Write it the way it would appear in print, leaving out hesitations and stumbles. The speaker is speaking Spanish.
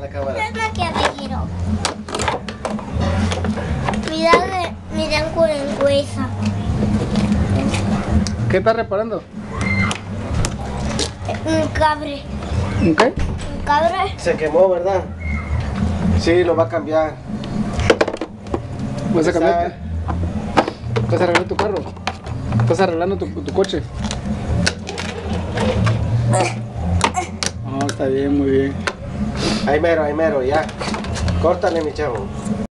la cámara. Mira que quiero. Mira con el hueso. ¿Qué estás reparando? Un cabre. ¿Un qué? Un cabre. Se quemó, ¿verdad? Sí, lo va a cambiar. ¿Vas a cambiar? ¿Vas a arreglar tu carro? ¿Estás arreglando tu coche? Oh, está bien, muy bien. Ahí mero, ya. Córtale, mi chavo.